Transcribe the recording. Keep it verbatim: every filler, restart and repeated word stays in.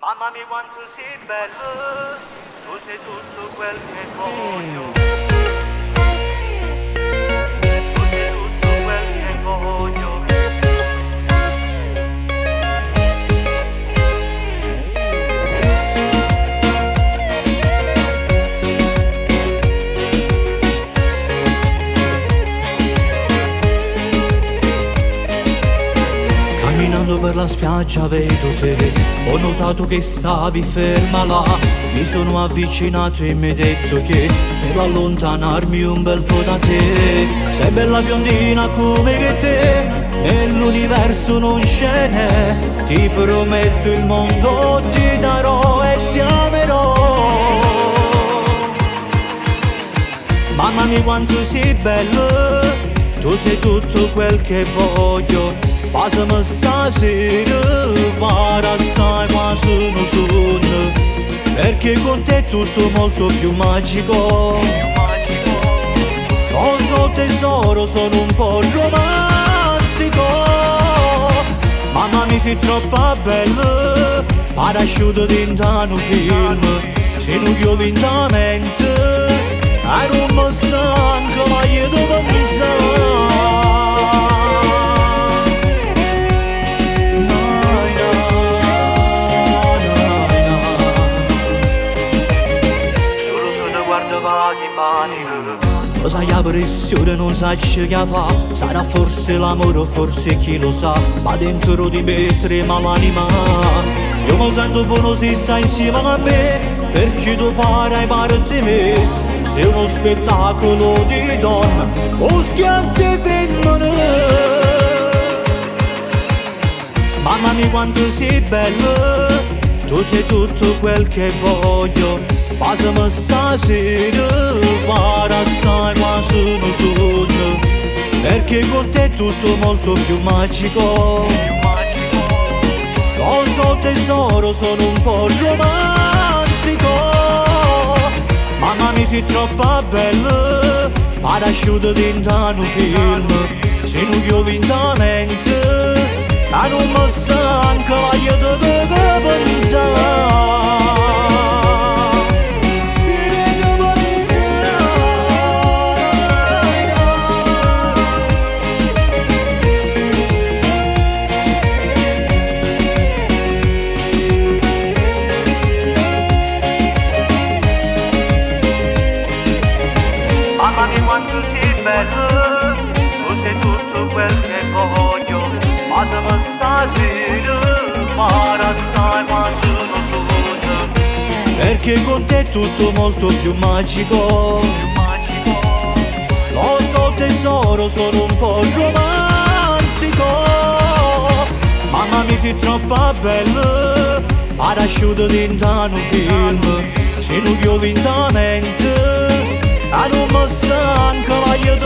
Mamma mia quanto sei bello, tu sei tutto quel che voglio. Tu sei tutto quel che voglio. Camminando per la spiaggia vedo te, ho notato che stavi ferma là. Mi sono avvicinato e mi hai detto che devo allontanarmi un bel po' da te. Sei bella biondina come che te, nell'universo non ce n'è. Ti prometto il mondo ti darò e ti amerò. Mamma mia quanto sei bello, tu sei tutto quel che voglio. Passami stasera, pare assai quasi non sono, perché con te è tutto molto più magico. Lo so tesoro, sono un po' romantico. Mamma mia sei troppo bella, pare asciutto dentro un film. Se non chiudo vintamente, e non mi stanco ma io devo pensare. Lo sai la pressione non sa che fa, sarà forse l'amore o forse chi lo sa, ma dentro di me trema l'anima. Io mi sento buono se stai insieme a me, perché tu farai parte di me. Sei uno spettacolo di donna, o schiante femmine. Mamma mia quanto sei bella, tu sei tutto quel che voglio. Passami stasera, pare assai quasi non sono, perché con te è tutto molto più magico. Lo so tesoro, sono un po' romantico. Mamma mia sei troppo bella, pare asciutto dentro un film. Se non chiudo vintamente, e non mi stanco ma io devo pensare. Mamma mia quanto sei bello, tu sei tutto quel che voglio. Passami stasera, pare assai quanto non sono, perché con te è tutto molto più magico. Lo so tesoro, sono un po' romantico. Mamma mia sei troppo bella, pare asciutto dentro un film. Se non chiudo vintamente, e non mi stanco ma io